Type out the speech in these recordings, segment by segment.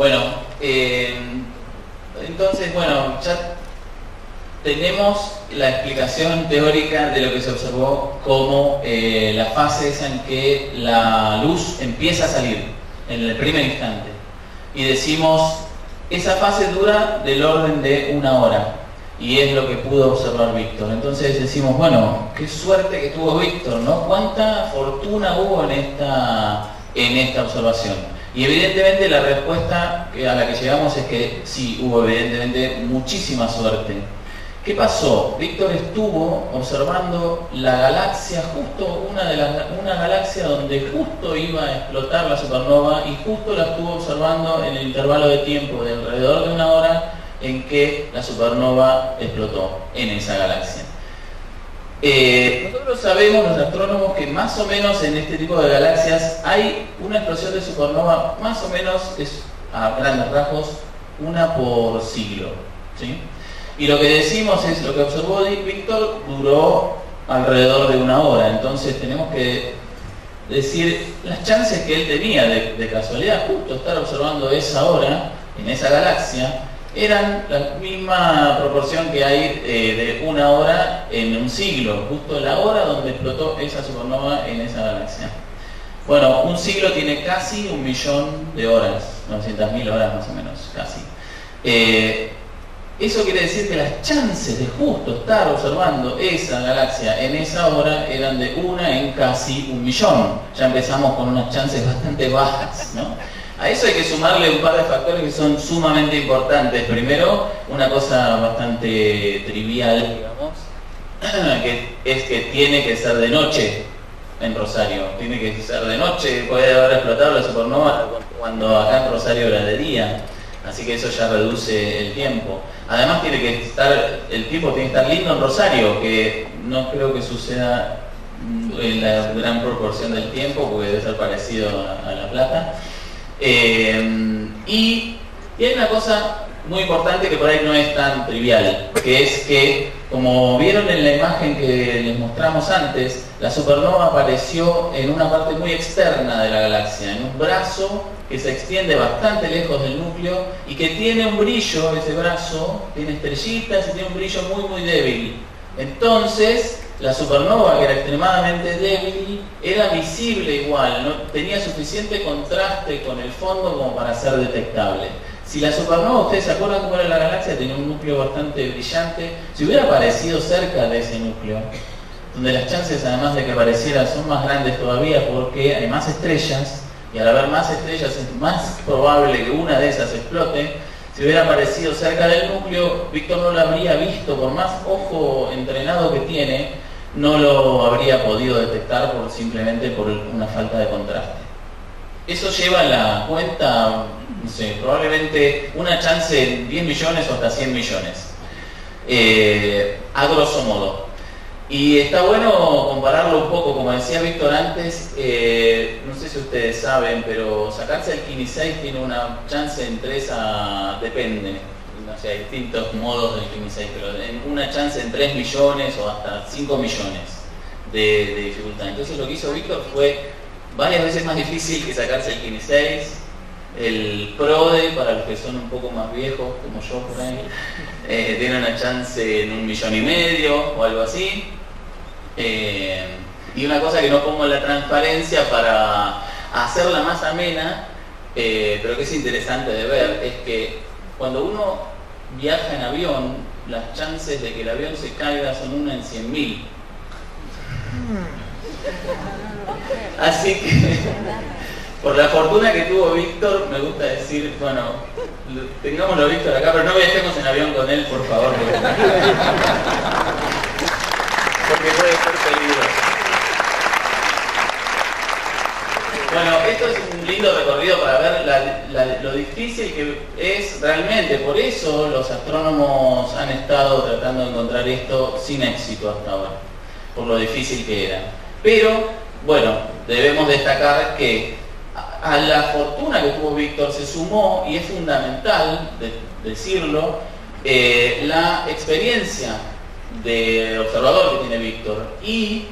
Bueno, entonces, bueno, ya tenemos la explicación teórica de lo que se observó como la fase esa en que la luz empieza a salir, en el primer instante. Y decimos, esa fase dura del orden de 1 hora. Y es lo que pudo observar Víctor. Entonces decimos, bueno, qué suerte que tuvo Víctor, ¿no? Cuánta fortuna hubo en esta observación. Y evidentemente la respuesta a la que llegamos es que sí, hubo evidentemente muchísima suerte. ¿Qué pasó? Víctor estuvo observando la galaxia, justo una galaxia donde justo iba a explotar la supernova, y justo la estuvo observando en el intervalo de tiempo de alrededor de 1 hora en que la supernova explotó en esa galaxia. Nosotros sabemos, los astrónomos, que más o menos en este tipo de galaxias hay una explosión de supernova, más o menos, es a grandes rasgos, 1 por siglo, ¿sí? Y lo que decimos es, lo que observó Víctor duró alrededor de 1 hora, entonces tenemos que decir las chances que él tenía de casualidad justo estar observando esa hora en esa galaxia eran la misma proporción que hay de 1 hora en un siglo, justo la hora donde explotó esa supernova en esa galaxia. Bueno, un siglo tiene casi 1.000.000 de horas, 900.000 horas más o menos, casi. Eso quiere decir que las chances de justo estar observando esa galaxia en esa hora eran de 1 en casi 1.000.000. Ya empezamos con unas chances bastante bajas, ¿no? A eso hay que sumarle un par de factores que son sumamente importantes. Primero, una cosa bastante trivial, digamos, que es que tiene que ser de noche en Rosario. Tiene que ser de noche, puede haber explotado la supernova cuando acá en Rosario era de día. Así que eso ya reduce el tiempo. Además el tiempo tiene que estar lindo en Rosario, que no creo que suceda en la gran proporción del tiempo, porque debe ser parecido a La Plata. Y hay una cosa muy importante que por ahí no es tan trivial, que es que, como vieron en la imagen que les mostramos antes, la supernova apareció en una parte muy externa de la galaxia, en un brazo que se extiende bastante lejos del núcleo y que tiene un brillo, ese brazo, tiene estrellitas y tiene un brillo muy muy débil. Entonces, la supernova, que era extremadamente débil, era visible igual, no tenía suficiente contraste con el fondo como para ser detectable. Si la supernova, ustedes se acuerdan cómo era la galaxia, tenía un núcleo bastante brillante, si hubiera aparecido cerca de ese núcleo, donde las chances además de que apareciera son más grandes todavía porque hay más estrellas, y al haber más estrellas es más probable que una de esas explote. Si hubiera aparecido cerca del núcleo, Víctor no lo habría visto, por más ojo entrenado que tiene, no lo habría podido detectar simplemente por una falta de contraste. Eso lleva a la cuenta, no sé, probablemente una chance en 10 millones o hasta 100 millones, a grosso modo. Y está bueno compararlo un poco, como decía Víctor antes, no sé si ustedes saben, pero sacarse el Kini 6 tiene una chance en 3 depende, no sé, hay distintos modos del Kini 6, pero una chance en 3 millones o hasta 5 millones de dificultad. Entonces lo que hizo Víctor fue varias veces más difícil que sacarse el Kini 6, el PRODE, para los que son un poco más viejos, como yo por ahí, tiene una chance en 1,5 millones o algo así. Y una cosa que no pongo en la transparencia para hacerla más amena, pero que es interesante de ver, es que cuando uno viaja en avión, las chances de que el avión se caiga son 1 en 100.000. Así que, por la fortuna que tuvo Víctor, me gusta decir, bueno, tengámoslo Víctor acá, pero no viajemos en avión con él, por favor, porque puede ser peligroso. Bueno, esto es un lindo recorrido para ver lo difícil que es realmente. Por eso los astrónomos han estado tratando de encontrar esto sin éxito hasta ahora, por lo difícil que era. Pero, bueno, debemos destacar que a la fortuna que tuvo Víctor se sumó, y es fundamental decirlo, la experiencia de observador que tiene Víctor, y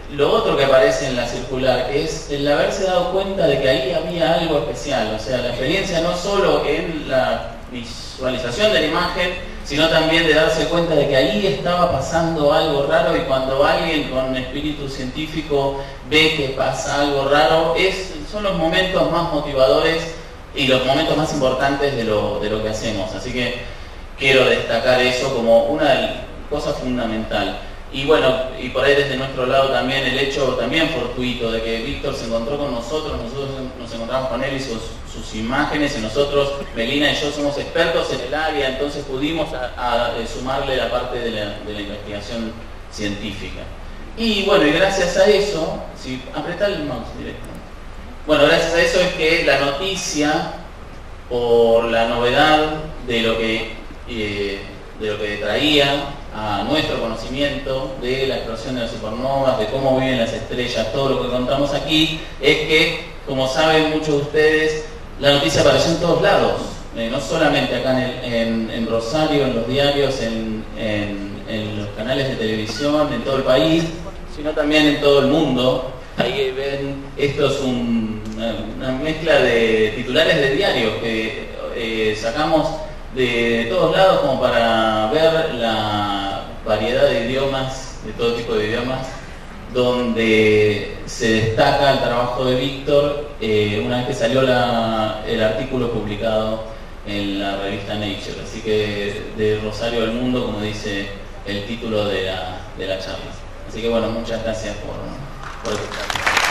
lo otro que aparece en la circular, que es el haberse dado cuenta de que ahí había algo especial. O sea, la experiencia no solo en la visualización de la imagen, sino también de darse cuenta de que ahí estaba pasando algo raro, y cuando alguien con espíritu científico ve que pasa algo raro, son los momentos más motivadores y los momentos más importantes de lo que hacemos. Así que quiero destacar eso como una cosa fundamental. Y bueno, y por ahí desde nuestro lado también el hecho también fortuito de que Víctor se encontró con nosotros nos encontramos con él y sus imágenes, y nosotros, Melina y yo, somos expertos en el área, entonces pudimos sumarle la parte de la investigación científica. Y bueno, y gracias a eso, si apretá el mouse directo. Bueno, gracias a eso es que la noticia, por la novedad de lo que traía a nuestro conocimiento de la explosión de las supernovas, de cómo viven las estrellas, todo lo que contamos aquí, es que, como saben muchos de ustedes, la noticia apareció en todos lados, no solamente acá en Rosario, en los diarios, en los canales de televisión, en todo el país, sino también en todo el mundo. Ahí ven, esto es una mezcla de titulares de diarios que sacamos de todos lados como para ver la variedad de idiomas, de todo tipo de idiomas, donde se destaca el trabajo de Víctor una vez que salió el artículo publicado en la revista Nature. Así que de Rosario al mundo, como dice el título de la charla. Así que bueno, muchas gracias por escuchar.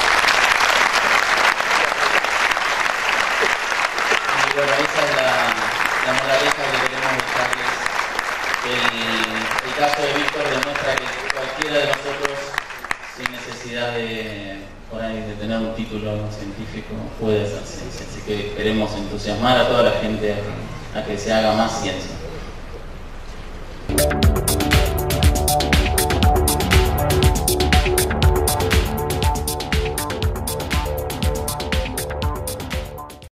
Y bueno, esa es la moraleja que queremos dejarles. El caso de Víctor demuestra que cualquiera de nosotros, sin necesidad de tener un título científico, puede hacer ciencia. Así que queremos entusiasmar a toda la gente a que se haga más ciencia.